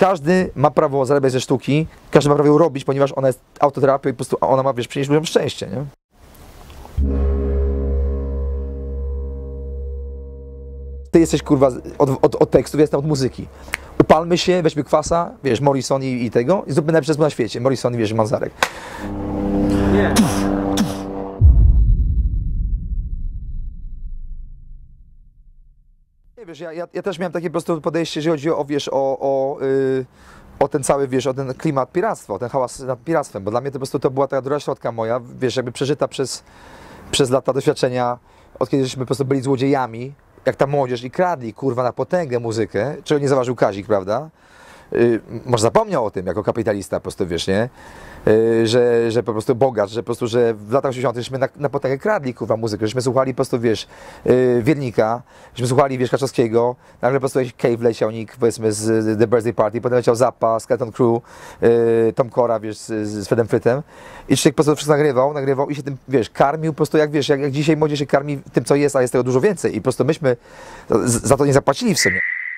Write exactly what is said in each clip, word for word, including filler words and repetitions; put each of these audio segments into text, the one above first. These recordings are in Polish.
każdy ma prawo zarabiać ze sztuki, każdy ma prawo ją robić, ponieważ ona jest autoterapią i po prostu ona ma, wiesz, przynieść ludziom szczęście, nie? Ty jesteś, kurwa, od, od, od tekstów, ja jestem od muzyki. Upalmy się, weźmy kwasa, wiesz, Morrison i, i tego i zróbmy najlepsze na świecie. Morrison i, wiesz, Manzarek. Nie. Nie, wiesz, ja, ja, ja też miałem takie po prostu podejście, jeżeli chodzi o, wiesz, o, o, yy, o ten cały, wiesz, o ten klimat piractwa, o ten hałas nad piractwem, bo dla mnie to po prostu to była taka druga środka moja, wiesz, jakby przeżyta przez, przez lata doświadczenia, od kiedy żeśmy po prostu byli złodziejami, jak ta młodzież i kradli, kurwa, na potęgę muzykę, czego nie zauważył Kazik, prawda? Yy, może zapomniał o tym, jako kapitalista, po prostu, wiesz, nie? Yy, że, że po prostu bogacz, że po prostu, że w latach osiemdziesiątych żeśmy na, na potęgę kradli, kurwa, muzykę, żeśmy słuchali po prostu, wiesz, yy, Wiernika, żeśmy słuchali, wiesz, Kaczowskiego, nagle po prostu jakiś Cave leciał, Nick, powiedzmy, z The Birthday Party, potem leciał Zappa, Skeleton Crew, yy, Tom Cora, wiesz, z, z Fredem Frytem i człowiek po prostu wszystko nagrywał, nagrywał i się tym, wiesz, karmił po prostu, jak wiesz, jak, jak dzisiaj młodzież się karmi tym, co jest, a jest tego dużo więcej i po prostu myśmy z, za to nie zapłacili w sumie.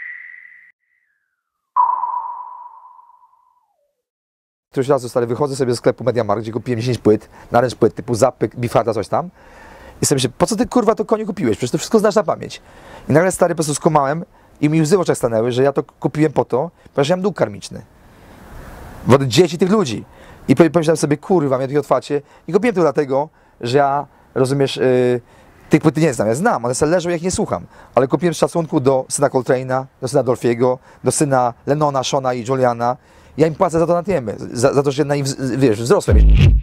Któryś raz stary, wychodzę sobie do sklepu MediaMarkt, gdzie kupiłem dziesięć płyt, naręcz płyt typu Zappy, Bifarda, coś tam. I sobie myślę, po co ty, kurwa, to koniu kupiłeś? Przecież to wszystko znasz na pamięć. I nagle, stary, po prostu skumałem i mi łzy w oczach stanęły, że ja to kupiłem po to, ponieważ ja mam dług karmiczny. Od dzieci tych ludzi. I pomyślałem sobie, kurwa, miałem takie otwarcie. I kupiłem to dlatego, że ja, rozumiesz, yy, tych płyt nie znam. Ja znam, one sobie leżą, jak nie słucham. Ale kupiłem z szacunku do syna Coltrane'a, do syna Dolphy'ego, do syna Lennona, Shona i Juliana. Ja im płacę za to tantiemy, za, za to, że na nich, wiesz, wzrosłem.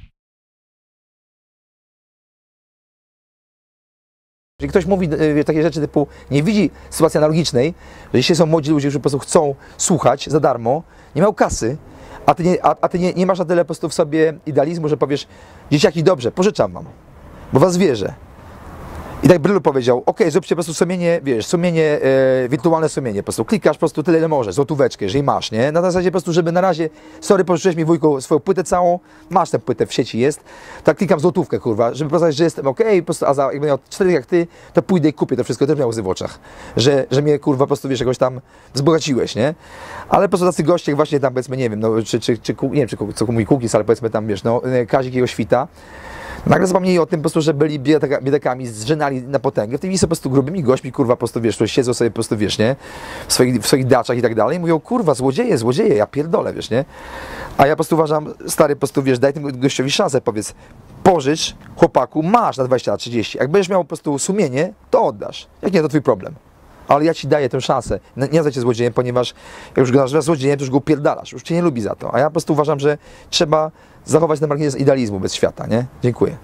Jeżeli ktoś mówi wie, takie rzeczy typu, nie widzi sytuacji analogicznej, że dzisiaj są młodzi ludzie, którzy po prostu chcą słuchać za darmo, nie mają kasy, a ty, nie, a, a ty nie, nie masz na tyle po prostu w sobie idealizmu, że powiesz, dzieciaki, dobrze, pożyczam wam, bo was wierzę. I tak Brylu powiedział, ok, zróbcie po prostu sumienie, wiesz, sumienie, e, wirtualne sumienie, po prostu klikasz po prostu tyle, ile możesz, złotóweczkę, jeżeli masz, nie? Na zasadzie po prostu, żeby na razie, sorry, pożyczyłeś mi, wujku, swoją płytę całą, masz tę płytę w sieci jest, tak klikam złotówkę, kurwa, żeby pokazać, że jestem ok, po prostu, a za, jakbym miał cztery jak ty, to pójdę i kupię to wszystko, też miał łzy w oczach, że, że mnie, kurwa, po prostu, wiesz, jakoś tam wzbogaciłeś, nie? Ale po prostu tacy goście, jak właśnie tam, powiedzmy, nie wiem, no, czy, czy, czy, nie wiem, czy co mój Cookies, ale powiedzmy tam, wiesz, no, Kazik, jego świta, nagle zapomnieli o tym, po prostu, że byli biedakami, zżynali na potęgę. W tej chwili są po prostu grubymi gośćmi, kurwa, po prostu, wiesz, siedzą sobie po prostu, wiesz, nie? W swoich, w swoich daczach i tak dalej i mówią, kurwa, złodzieje, złodzieje, ja pierdolę, wiesz, nie? A ja po prostu uważam, stary, po prostu, wiesz, daj tym gościowi szansę, powiedz, pożycz, chłopaku, masz na dwadzieścia lat, trzydzieści. Jak będziesz miał po prostu sumienie, to oddasz. Jak nie, to twój problem. Ale ja ci daję tę szansę. Nie nazwę cię złodziejem, ponieważ jak już go nazywasz złodziejem, to już go upierdalasz, już cię nie lubi za to. A ja po prostu uważam, że trzeba zachować na margines idealizmu bez świata, nie? Dziękuję.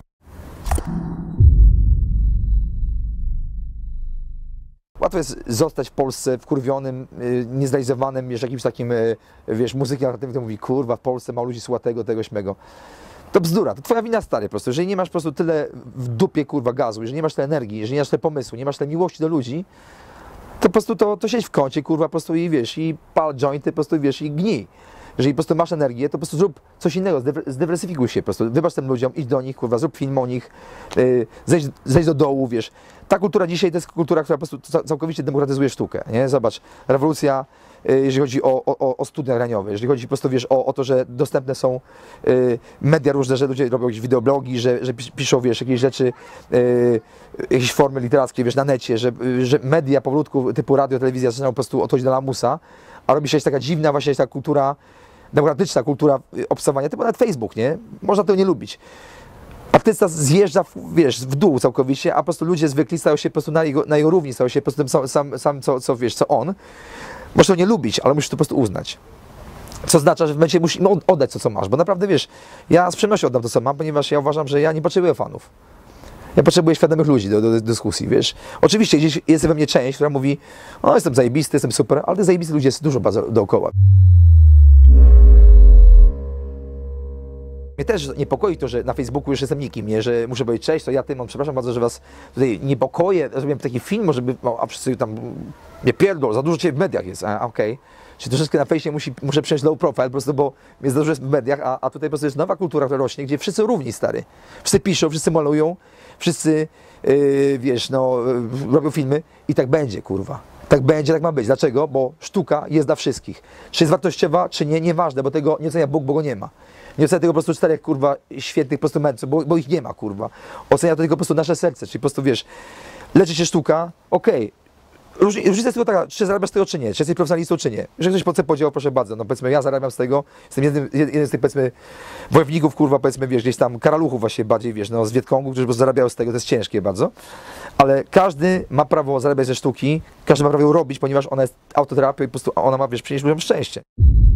Łatwo jest zostać w Polsce wkurwionym, niezrealizowanym, wiesz, jakimś takim, wiesz, muzykiem alternatywnym, mówi, kurwa, w Polsce mało ludzi słucha tego, tego, śmego. To bzdura, to twoja wina, stary, po prostu. Jeżeli nie masz po prostu tyle w dupie, kurwa, gazu, jeżeli nie masz tyle energii, jeżeli nie masz tyle pomysłu, nie masz tyle miłości do ludzi, to po prostu to, to siedź w kącie, kurwa, po prostu i wiesz, i pal jointy, po prostu, wiesz, i gnij. Jeżeli po prostu masz energię, to po prostu zrób coś innego, zdywersyfikuj się po prostu, wybacz tym ludziom, idź do nich, kurwa, zrób film o nich, yy, zejdź, zejdź do dołu, wiesz. Ta kultura dzisiaj to jest kultura, która po prostu całkowicie demokratyzuje sztukę, nie? Zobacz, rewolucja, yy, jeżeli chodzi o, o, o studia graniowe, jeżeli chodzi po prostu, wiesz, o, o to, że dostępne są yy, media różne, że ludzie robią jakieś wideoblogi, że, że piszą, wiesz, jakieś rzeczy, yy, jakieś formy literackie, wiesz, na necie, że, że media powolutku typu radio, telewizja zaczynają po prostu odchodzić do lamusa, a robi się taka dziwna właśnie taka kultura, demokratyczna kultura obserwowania, typu nawet Facebook, nie? Można tego nie lubić. Artysta zjeżdża, w, wiesz, w dół całkowicie, a po prostu ludzie zwykli stają się po prostu na jego, na jego równi, stają się po prostu tym sam, sam, sam co, co, wiesz, co on. Możesz to nie lubić, ale musisz to po prostu uznać. Co oznacza, że w momencie musisz oddać to, co masz, bo naprawdę, wiesz, ja z przyjemnością oddam to, co mam, ponieważ ja uważam, że ja nie potrzebuję fanów. Ja potrzebuję świadomych ludzi do, do, do dyskusji, wiesz. Oczywiście gdzieś jest we mnie część, która mówi, no jestem zajebisty, jestem super, ale tych zajebistych ludzi jest dużo bardzo dookoła. Mnie też niepokoi to, że na Facebooku już jestem nikim, nie? Że muszę powiedzieć cześć, to ja Tymon, przepraszam bardzo, że was tutaj niepokoję, zrobiłem taki film, żeby, no, a wszyscy tam, nie pierdol, za dużo cię w mediach jest, a okej. Okay. Czyli troszeczkę na fejsie musi, muszę przyjąć low profile, po prostu, bo jest dużo w mediach, a, a tutaj po prostu jest nowa kultura, która rośnie, gdzie wszyscy równi, stary. Wszyscy piszą, wszyscy malują, wszyscy, yy, wiesz, no, robią filmy i tak będzie, kurwa. Tak będzie, tak ma być. Dlaczego? Bo sztuka jest dla wszystkich. Czy jest wartościowa, czy nie, nieważne, bo tego nie ocenia Bóg, bo go nie ma. Nie ocenia tego po prostu czterech, kurwa, świetnych po prostu mędrców, bo, bo ich nie ma, kurwa. Ocenia to tylko po prostu nasze serce, czyli po prostu, wiesz, leczy się sztuka, okej. Okay. Różnica jest tylko taka, czy zarabiasz z tego, czy nie, czy jesteś profesjonalistą, czy nie. Jeżeli ktoś po co podział, proszę bardzo, no powiedzmy, ja zarabiam z tego, jestem jednym, jednym z tych, powiedzmy, wojowników, kurwa, powiedzmy, wiesz, gdzieś tam, karaluchów właśnie bardziej, wiesz, no, z Wietkongu, którzy po prostu zarabiają z tego, to jest ciężkie bardzo, ale każdy ma prawo zarabiać ze sztuki, każdy ma prawo ją robić, ponieważ ona jest autoterapią i po prostu ona ma, wiesz, przynieść ludziom szczęście.